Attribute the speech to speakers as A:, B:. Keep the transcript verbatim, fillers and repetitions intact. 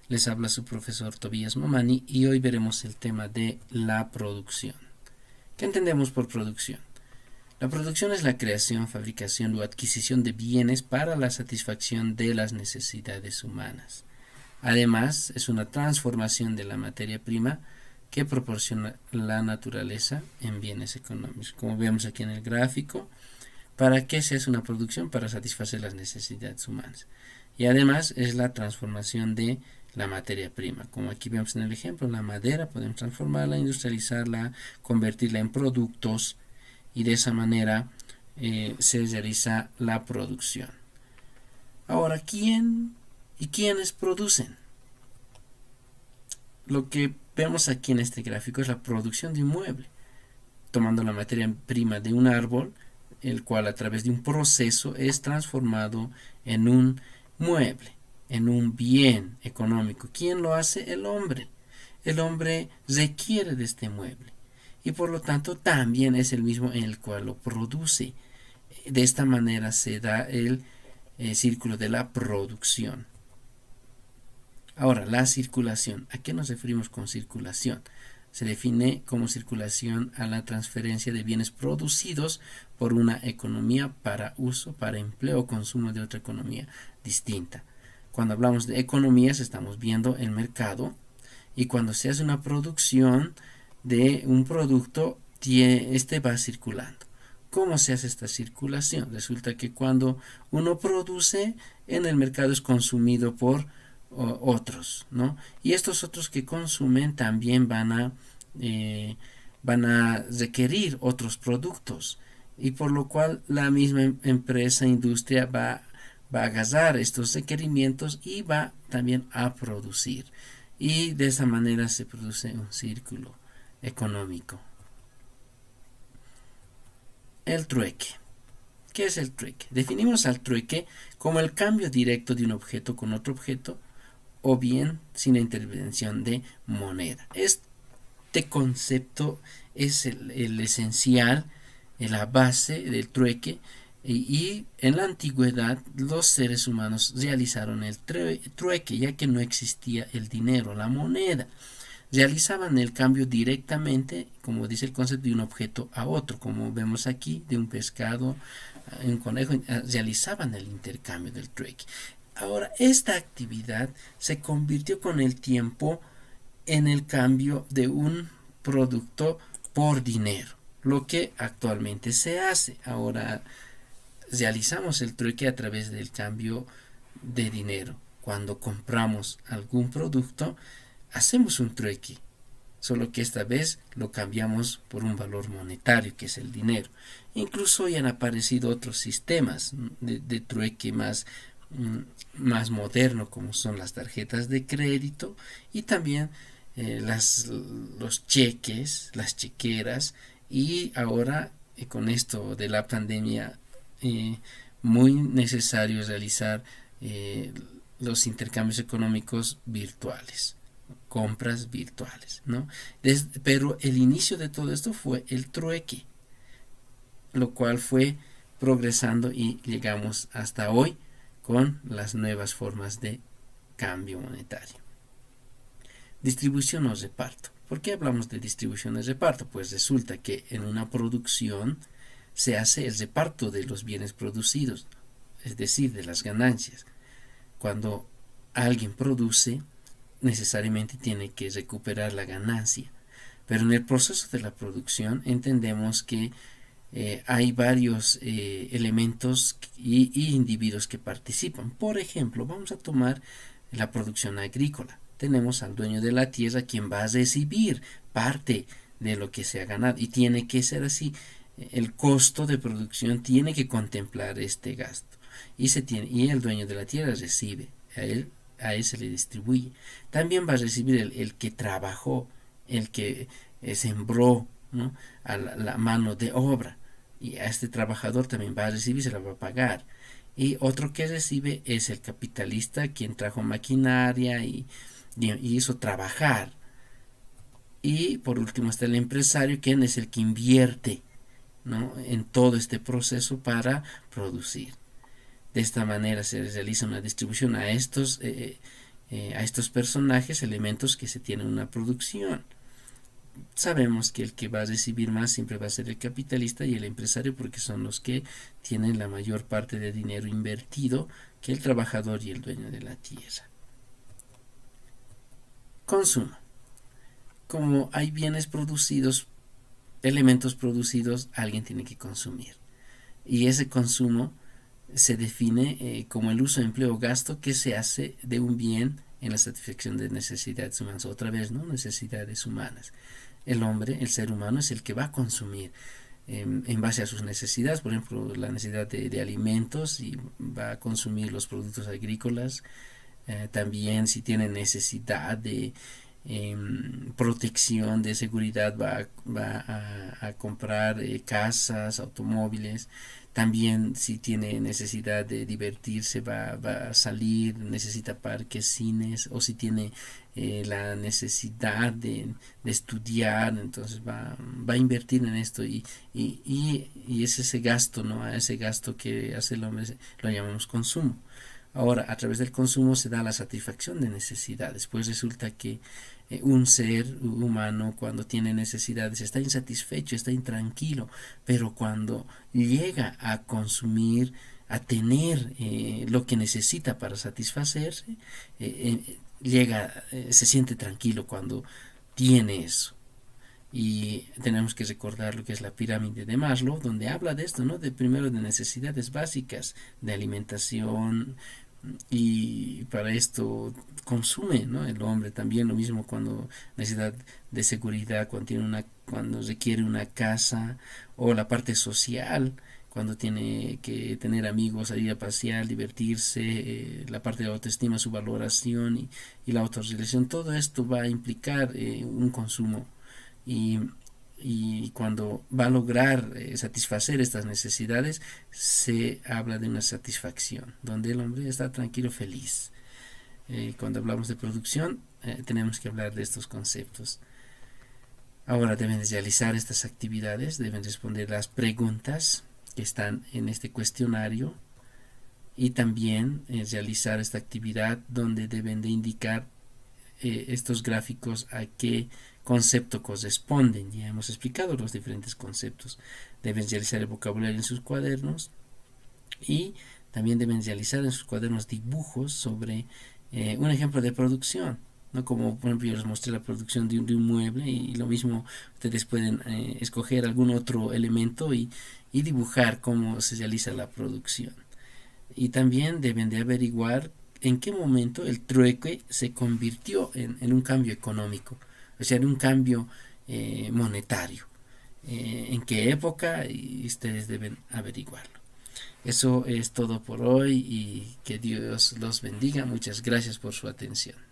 A: Les habla su profesor Tobías Momani y hoy veremos el tema de la producción. ¿Qué entendemos por producción? La producción es la creación, fabricación o adquisición de bienes para la satisfacción de las necesidades humanas. Además, es una transformación de la materia prima que proporciona la naturaleza en bienes económicos. Como vemos aquí en el gráfico, ¿para qué se hace una producción? Para satisfacer las necesidades humanas. Y además es la transformación de la materia prima. Como aquí vemos en el ejemplo, la madera podemos transformarla, industrializarla, convertirla en productos y de esa manera eh, se realiza la producción. Ahora, ¿quién y quiénes producen? Lo que vemos aquí en este gráfico es la producción de un mueble, tomando la materia prima de un árbol, el cual a través de un proceso es transformado en un mueble, en un bien económico. ¿Quién lo hace? El hombre. El hombre requiere de este mueble y por lo tanto también es el mismo en el cual lo produce. De esta manera se da el eh, círculo de la producción. Ahora, la circulación. ¿A qué nos referimos con circulación? Se define como circulación a la transferencia de bienes producidos por una economía para uso, para empleo o consumo de otra economía distinta. Cuando hablamos de economías estamos viendo el mercado, y cuando se hace una producción de un producto, este va circulando. ¿Cómo se hace esta circulación? Resulta que cuando uno produce, en el mercado es consumido por otros, ¿no? Y estos otros que consumen también van a eh, van a requerir otros productos, y por lo cual la misma empresa, industria va, va a agarrar estos requerimientos y va también a producir, y de esa manera se produce un círculo económico. El trueque. ¿Qué es el trueque? Definimos al trueque como el cambio directo de un objeto con otro objeto, o bien sin la intervención de moneda. Este concepto es el, el esencial, la base del trueque, y, y en la antigüedad los seres humanos realizaron el trueque, ya que no existía el dinero, la moneda. Realizaban el cambio directamente, como dice el concepto, de un objeto a otro, como vemos aquí, de un pescado a un conejo. Realizaban el intercambio del trueque. Ahora, esta actividad se convirtió con el tiempo en el cambio de un producto por dinero, lo que actualmente se hace. Ahora realizamos el trueque a través del cambio de dinero. Cuando compramos algún producto, hacemos un trueque, solo que esta vez lo cambiamos por un valor monetario, que es el dinero. Incluso ya han aparecido otros sistemas de, de trueque más más moderno, como son las tarjetas de crédito y también eh, las, los cheques, las chequeras, y ahora eh, con esto de la pandemia eh, muy necesario realizar eh, los intercambios económicos virtuales, compras virtuales, ¿no? Desde, pero el inicio de todo esto fue el trueque, lo cual fue progresando y llegamos hasta hoy con las nuevas formas de cambio monetario. Distribución o reparto. ¿Por qué hablamos de distribución o reparto? Pues resulta que en una producción se hace el reparto de los bienes producidos, es decir, de las ganancias. Cuando alguien produce, necesariamente tiene que recuperar la ganancia. Pero en el proceso de la producción entendemos que Eh, hay varios eh, elementos y, y individuos que participan. Por ejemplo, vamos a tomar la producción agrícola. Tenemos al dueño de la tierra, quien va a recibir parte de lo que se ha ganado, y tiene que ser así. El costo de producción tiene que contemplar este gasto, y se tiene y el dueño de la tierra recibe, a él, a él se le distribuye. También va a recibir el, el que trabajó, el que eh, sembró, ¿no?, a la, la mano de obra, y a este trabajador también va a recibir, se la va a pagar. Y otro que recibe es el capitalista, quien trajo maquinaria y, y, y hizo trabajar. Y por último está el empresario, quien es el que invierte, ¿no?, en todo este proceso para producir. De esta manera se realiza una distribución a estos eh, eh, a estos personajes elementos que se tienen en una producción. Sabemos que el que va a recibir más siempre va a ser el capitalista y el empresario, porque son los que tienen la mayor parte de dinero invertido que el trabajador y el dueño de la tierra. Consumo. Como hay bienes producidos, elementos producidos, alguien tiene que consumir. Y ese consumo se define eh, como el uso, empleo o gasto que se hace de un bien en la satisfacción de necesidades humanas. Otra vez, ¿no? Necesidades humanas. El hombre, el ser humano, es el que va a consumir eh, en base a sus necesidades, por ejemplo, la necesidad de, de alimentos, y va a consumir los productos agrícolas. Eh, también, si tiene necesidad de eh, protección, de seguridad, va, va a, a comprar eh, casas, automóviles. También, si tiene necesidad de divertirse, va, va a salir, necesita parques, cines, o si tiene eh, la necesidad de, de estudiar, entonces va, va a invertir en esto, y, y, y, y es ese gasto, ¿no? A ese gasto que hace el hombre lo llamamos consumo. Ahora, a través del consumo se da la satisfacción de necesidades, pues resulta que eh, un ser humano, cuando tiene necesidades, está insatisfecho, está intranquilo, pero cuando llega a consumir, a tener eh, lo que necesita para satisfacerse, eh, eh, llega, eh, se siente tranquilo cuando tiene eso. Y tenemos que recordar lo que es la pirámide de Maslow, donde habla de esto, ¿no? De primero de necesidades básicas, de alimentación, y para esto consume, ¿no? El hombre también lo mismo, cuando necesidad de seguridad, cuando tiene una, cuando requiere una casa, o la parte social, cuando tiene que tener amigos, salir a pasear, divertirse, eh, la parte de la autoestima, su valoración y, y la autorrealización. Todo esto va a implicar eh, un consumo. Y, y cuando va a lograr eh, satisfacer estas necesidades, se habla de una satisfacción, donde el hombre está tranquilo, feliz. Eh, cuando hablamos de producción, eh, tenemos que hablar de estos conceptos. Ahora deben realizar estas actividades, deben responder las preguntas que están en este cuestionario, y también eh, realizar esta actividad donde deben de indicar eh, estos gráficos a qué concepto corresponden. Ya hemos explicado los diferentes conceptos. Deben realizar el vocabulario en sus cuadernos, y también deben realizar en sus cuadernos dibujos sobre eh, un ejemplo de producción, ¿no? Como por ejemplo yo les mostré la producción de un, de un mueble, y, y lo mismo ustedes pueden eh, escoger algún otro elemento y, y dibujar cómo se realiza la producción. Y también deben de averiguar en qué momento el trueque se convirtió en, en un cambio económico, o sea, en un cambio eh, monetario. Eh, en qué época, y ustedes deben averiguarlo. Eso es todo por hoy, y que Dios los bendiga. Muchas gracias por su atención.